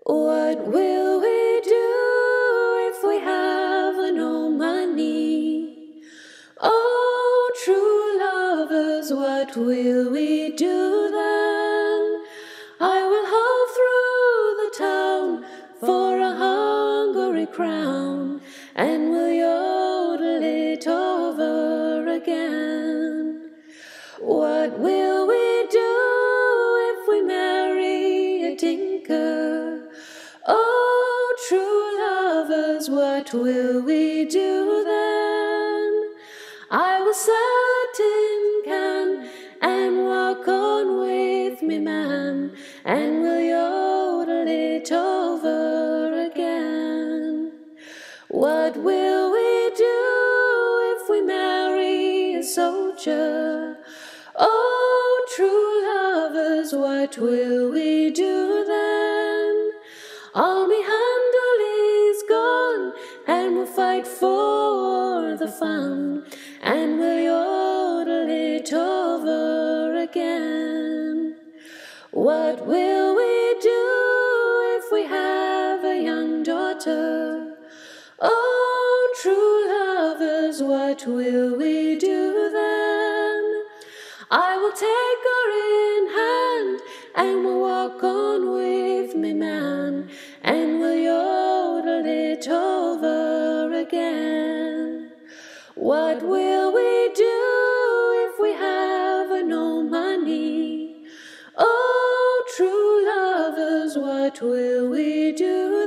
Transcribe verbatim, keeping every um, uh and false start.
What will we do if we have no money? Oh, true lovers, what will we do then? I will haul through the town for a hungry crown, and will yodel it over again. What will we do if we marry a tinker? Oh, true lovers, what will we do then? I will sell a tin can and walk on with me man, and will yodel it over again. What will we do if we marry a soldier? Oh, true lovers, what will we do then? All me handle is gone, and we'll fight for the fun, and we'll yodel it over again. What will we do if we have a young daughter? Oh, true lovers, what will we do then? I will take her in hand, and we'll walk on with me man, and we'll yodel it over again. What will we do if we have no money? Oh, true lovers, what will we do